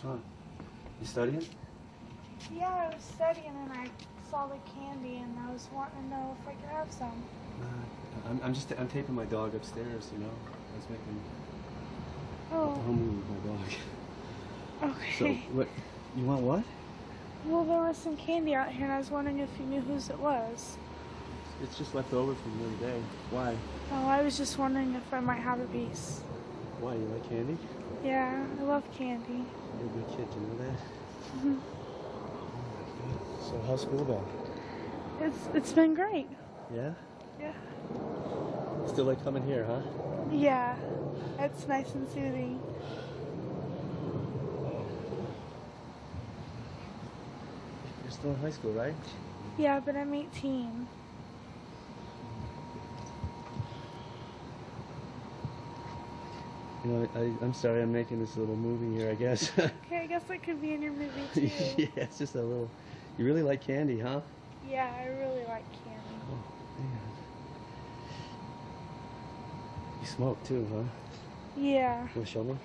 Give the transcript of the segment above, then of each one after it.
wrong? You studying? Yeah, I was studying and I saw the candy and I was wanting to know if I could have some. I'm taping my dog upstairs, you know. I was making a Oh, home movie with my dog. So, okay. what, you want what? Well, there was some candy out here and I was wondering if you knew whose it was. It's just left over from the other day. Why? Oh, I was just wondering if I might have a piece. Why, you like candy? Yeah, I love candy. You're a good kid, you know that? Mhm. So how's school going? It's been great. Yeah? Yeah. Still like coming here, huh? Yeah, it's nice and soothing. You're still in high school, right? Yeah, but I'm 18. You know, I'm sorry I'm making this little movie here, I guess. Okay, I guess it could be in your movie too. Yeah, it's just a little... You really like candy, huh? Yeah, I really like candy. Oh, man. You smoke too, huh? Yeah. You wanna show me?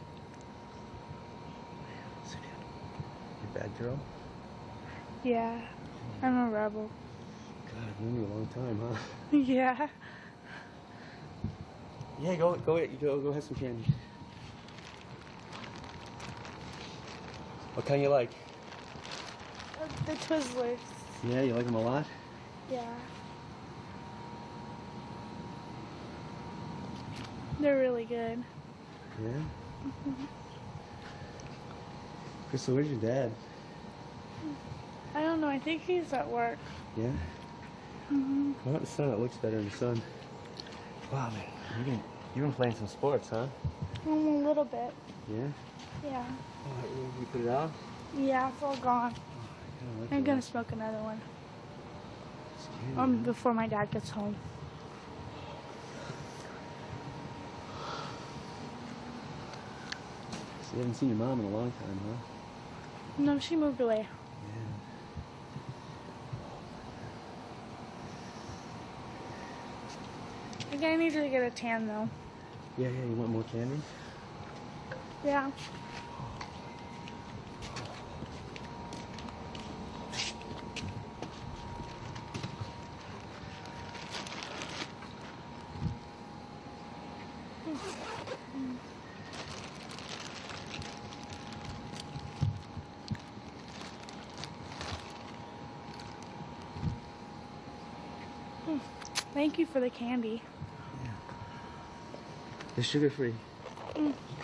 Sit down. You a bad girl? Yeah. I'm a rebel. God, I've known you a long time, huh? Yeah. Yeah, go have some candy. What kind you like? The Twizzlers. Yeah, you like them a lot? Yeah. They're really good. Yeah? Crystal, where's your dad? I don't know, I think he's at work. Yeah? Mm-hmm. How about the sun? It looks better in the sun. Wow, man. You've been playing some sports, huh? A little bit. Yeah? Yeah. Oh, you put it out? Yeah, it's all gone. Oh, I'm gonna smoke another one. Huh? Before my dad gets home. So you haven't seen your mom in a long time, huh? No, she moved away. Yeah. I think I need to get a tan though. Yeah, you want more candy? Yeah. Thank you for the candy. Yeah. It's sugar-free. Mm.